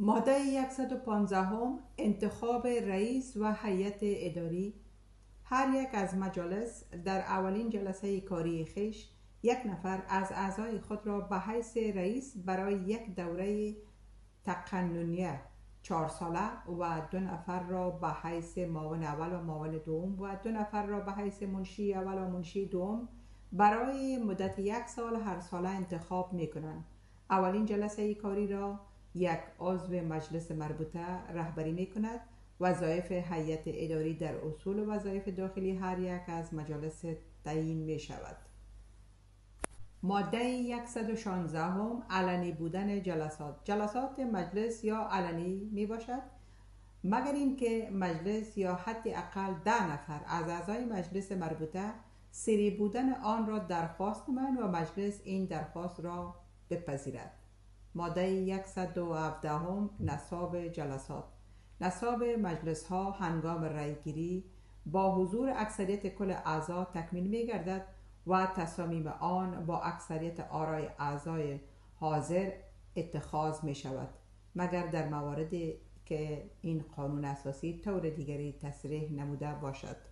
ماده 115 انتخاب رئیس و هیئت اداری. هر یک از مجالس در اولین جلسه کاری خیش یک نفر از اعضای خود را به حیث رئیس برای یک دوره تقننیه 4 ساله و 2 نفر را به حیث معاون اول و معاون دوم و 2 نفر را به حیث منشی اول و منشی دوم برای مدت 1 سال هر ساله انتخاب می کنند. اولین جلسه کاری را یک عضو مجلس مربوطه رهبری می کند. وظایف هیئت اداری در اصول و وظایف داخلی هر یک از مجالس تعیین می شود. ماده 116 علنی بودن جلسات مجلس یا علنی می باشد مگر اینکه مجلس یا حداقل 10 نفر از اعضای مجلس مربوطه سری بودن آن را درخواست نمایند و مجلس این درخواست را بپذیرد. ماده 117 نصاب جلسات. نصاب مجلس ها هنگام رای گیری با حضور اکثریت کل اعضا تکمیل می گردد و تصامیم آن با اکثریت آرای اعضای حاضر اتخاذ می شود مگر در مواردی که این قانون اساسی طور دیگری تصریح نموده باشد.